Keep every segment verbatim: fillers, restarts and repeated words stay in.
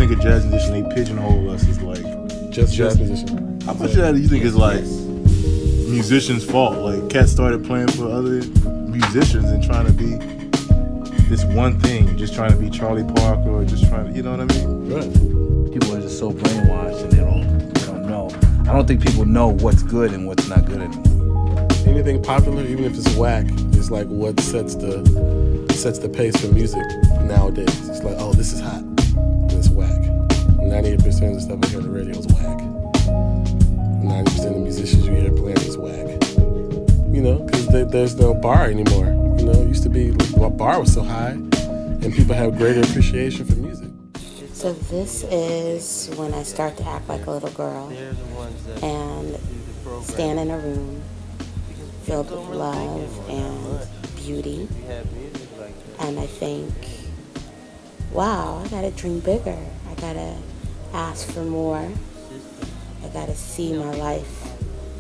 think a jazz musician, they pigeonhole us as like just jazz musician. How much of that do you think is like musicians' fault? Like cats started playing for other musicians and trying to be this one thing, just trying to be Charlie Parker or just trying to, you know what I mean? Right. People are just so brainwashed and they don't, they don't know. I don't think people know what's good and what's not good anymore. Anything popular, even if it's whack, is like what sets the sets the pace for music nowadays. It's like, oh, this is hot, and it's whack. ninety-eight percent of the stuff I hear on the radio is whack. ninety percent of the musicians you hear playing is whack. You know, because there's no bar anymore. You know, it used to be, the bar was so high, and people have greater appreciation for music. So this is when I start to act like a little girl and stand in a room filled with love and beauty. And I think, wow, I gotta dream bigger. I gotta ask for more. I gotta see my life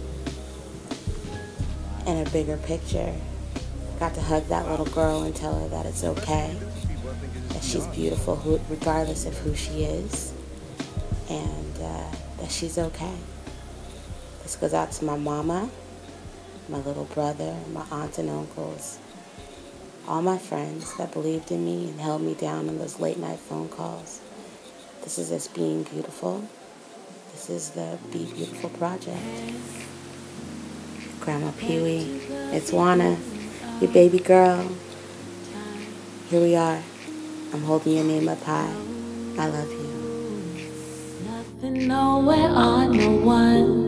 in a bigger picture. Got to hug that little girl and tell her that it's okay, that she's beautiful who, regardless of who she is, and uh, that she's okay. This goes out to my mama, my little brother, my aunts and uncles, all my friends that believed in me and held me down in those late night phone calls. This is us being beautiful. This is the Be Beautiful Project. Grandma Pee-wee, it's Juana, your baby girl. Here we are. I'm holding your name up high. I love you. Nothing, nowhere, on no one.